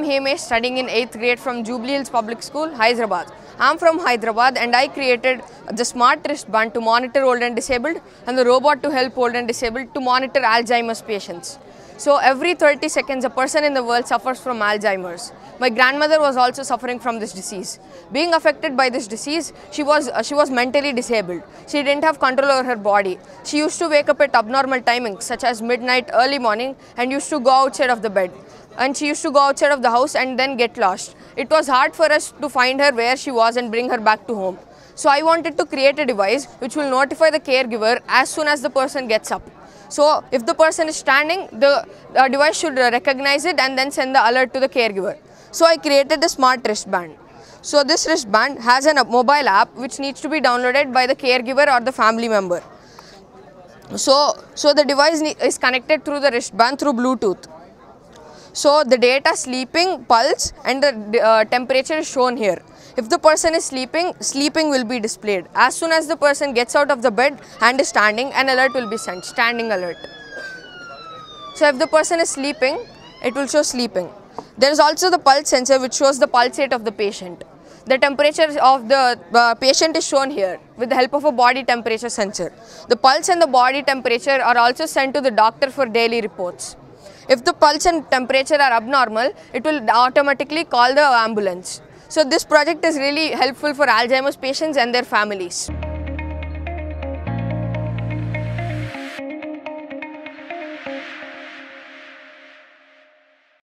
Hemesh, studying in 8th grade from Jubilee Hills Public School, Hyderabad. I am from Hyderabad and I created the smart wristband to monitor old and disabled and the robot to help old and disabled to monitor Alzheimer's patients. So every 30 seconds a person in the world suffers from Alzheimer's. My grandmother was also suffering from this disease. Being affected by this disease, she was mentally disabled. She didn't have control over her body. She used to wake up at abnormal timings such as midnight, early morning, and used to go outside of the bed. And she used to go outside of the house and then get lost. It was hard for us to find her where she was and bring her back to home. So I wanted to create a device which will notify the caregiver as soon as the person gets up. So if the person is standing, the device should recognize it and then send the alert to the caregiver. So I created the smart wristband. So this wristband has a mobile app which needs to be downloaded by the caregiver or the family member. So the device is connected through the wristband through Bluetooth. So the data sleeping, pulse and the temperature is shown here. If the person is sleeping, sleeping will be displayed. As soon as the person gets out of the bed and is standing, an alert will be sent, standing alert. So if the person is sleeping, it will show sleeping. There is also the pulse sensor which shows the pulse rate of the patient. The temperature of the patient is shown here with the help of a body temperature sensor. The pulse and the body temperature are also sent to the doctor for daily reports. If the pulse and temperature are abnormal, it will automatically call the ambulance. So this project is really helpful for Alzheimer's patients and their families.